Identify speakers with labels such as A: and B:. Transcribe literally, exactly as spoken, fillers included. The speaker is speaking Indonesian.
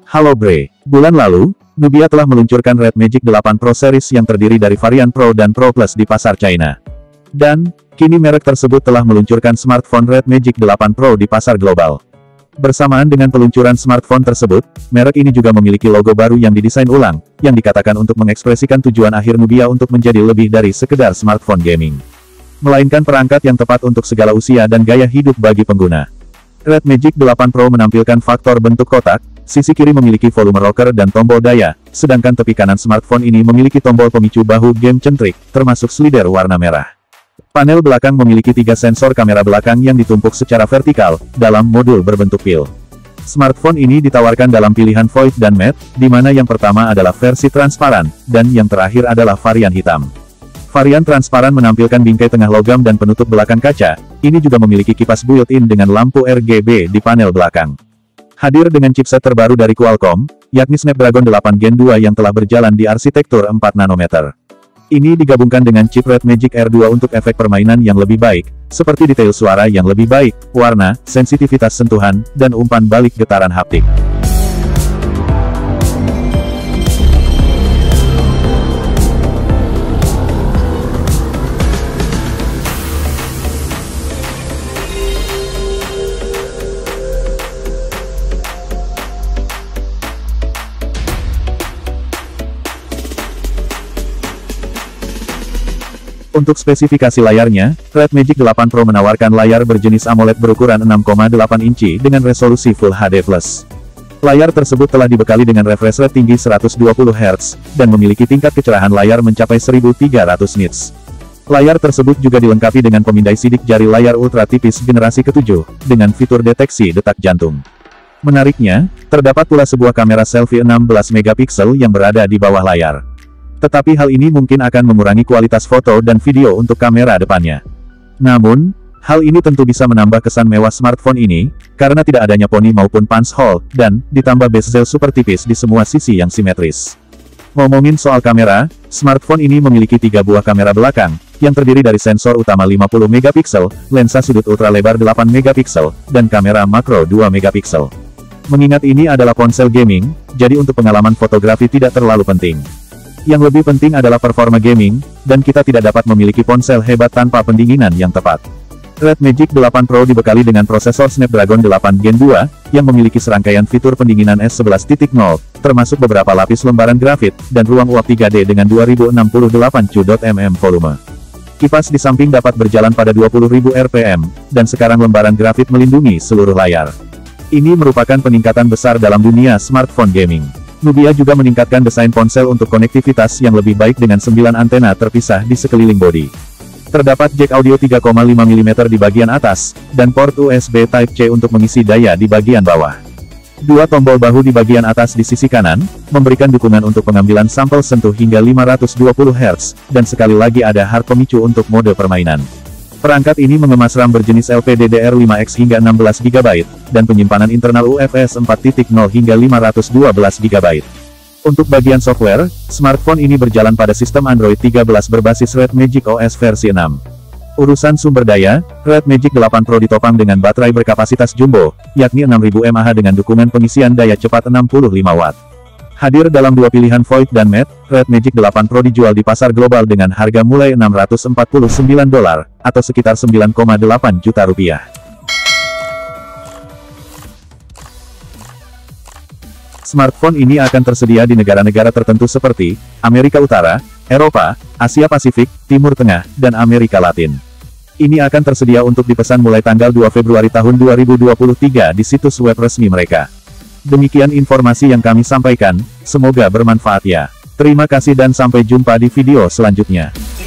A: Halo Bre, bulan lalu, Nubia telah meluncurkan Red Magic delapan Pro Series yang terdiri dari varian Pro dan Pro Plus di pasar China. Dan, kini merek tersebut telah meluncurkan smartphone Red Magic delapan Pro di pasar global. Bersamaan dengan peluncuran smartphone tersebut, merek ini juga memiliki logo baru yang didesain ulang, yang dikatakan untuk mengekspresikan tujuan akhir Nubia untuk menjadi lebih dari sekedar smartphone gaming, melainkan perangkat yang tepat untuk segala usia dan gaya hidup bagi pengguna. Red Magic delapan Pro menampilkan faktor bentuk kotak, sisi kiri memiliki volume rocker dan tombol daya, sedangkan tepi kanan smartphone ini memiliki tombol pemicu bahu game-centric, termasuk slider warna merah. Panel belakang memiliki tiga sensor kamera belakang yang ditumpuk secara vertikal, dalam modul berbentuk pil. Smartphone ini ditawarkan dalam pilihan void dan matte, di mana yang pertama adalah versi transparan, dan yang terakhir adalah varian hitam. Varian transparan menampilkan bingkai tengah logam dan penutup belakang kaca, ini juga memiliki kipas built-in dengan lampu R G B di panel belakang. Hadir dengan chipset terbaru dari Qualcomm, yakni Snapdragon delapan Gen dua yang telah berjalan di arsitektur empat nanometer. Ini digabungkan dengan chip Red Magic R dua untuk efek permainan yang lebih baik, seperti detail suara yang lebih baik, warna, sensitivitas sentuhan, dan umpan balik getaran haptik. Untuk spesifikasi layarnya, Red Magic delapan Pro menawarkan layar berjenis AMOLED berukuran enam koma delapan inci dengan resolusi Full H D plus. Layar tersebut telah dibekali dengan refresh rate tinggi seratus dua puluh hertz, dan memiliki tingkat kecerahan layar mencapai seribu tiga ratus nits. Layar tersebut juga dilengkapi dengan pemindai sidik jari layar ultra tipis generasi ketujuh, dengan fitur deteksi detak jantung. Menariknya, terdapat pula sebuah kamera selfie enam belas megapiksel yang berada di bawah layar. Tetapi hal ini mungkin akan mengurangi kualitas foto dan video untuk kamera depannya. Namun, hal ini tentu bisa menambah kesan mewah smartphone ini, karena tidak adanya poni maupun punch hole, dan ditambah bezel super tipis di semua sisi yang simetris. Ngomongin soal kamera, smartphone ini memiliki tiga buah kamera belakang, yang terdiri dari sensor utama lima puluh megapiksel, lensa sudut ultra lebar delapan megapiksel, dan kamera makro dua megapiksel. Mengingat ini adalah ponsel gaming, jadi untuk pengalaman fotografi tidak terlalu penting. Yang lebih penting adalah performa gaming, dan kita tidak dapat memiliki ponsel hebat tanpa pendinginan yang tepat. Red Magic delapan Pro dibekali dengan prosesor Snapdragon delapan Gen dua, yang memiliki serangkaian fitur pendinginan S sebelas titik nol, termasuk beberapa lapis lembaran grafit, dan ruang uap tiga D dengan dua ribu enam puluh delapan watt volume. Kipas di samping dapat berjalan pada dua puluh ribu R P M, dan sekarang lembaran grafit melindungi seluruh layar. Ini merupakan peningkatan besar dalam dunia smartphone gaming. Nubia juga meningkatkan desain ponsel untuk konektivitas yang lebih baik dengan sembilan antena terpisah di sekeliling bodi. Terdapat jack audio tiga koma lima milimeter di bagian atas, dan port U S B Type-C untuk mengisi daya di bagian bawah. Dua tombol bahu di bagian atas di sisi kanan, memberikan dukungan untuk pengambilan sampel sentuh hingga lima ratus dua puluh hertz, dan sekali lagi ada hard pemicu untuk mode permainan. Perangkat ini mengemas RAM berjenis L P D D R lima X hingga enam belas giga byte, dan penyimpanan internal U F S empat titik nol hingga lima ratus dua belas giga byte. Untuk bagian software, smartphone ini berjalan pada sistem Android tiga belas berbasis Red Magic O S versi enam. Urusan sumber daya, Red Magic delapan Pro ditopang dengan baterai berkapasitas jumbo, yakni enam ribu mAh dengan dukungan pengisian daya cepat enam puluh lima watt. Hadir dalam dua pilihan void dan matte, Red Magic delapan Pro dijual di pasar global dengan harga mulai enam ratus empat puluh sembilan dolar, atau sekitar sembilan koma delapan juta rupiah. Smartphone ini akan tersedia di negara-negara tertentu seperti Amerika Utara, Eropa, Asia Pasifik, Timur Tengah, dan Amerika Latin. Ini akan tersedia untuk dipesan mulai tanggal dua Februari tahun dua ribu dua puluh tiga di situs web resmi mereka. Demikian informasi yang kami sampaikan, semoga bermanfaat ya. Terima kasih dan sampai jumpa di video selanjutnya.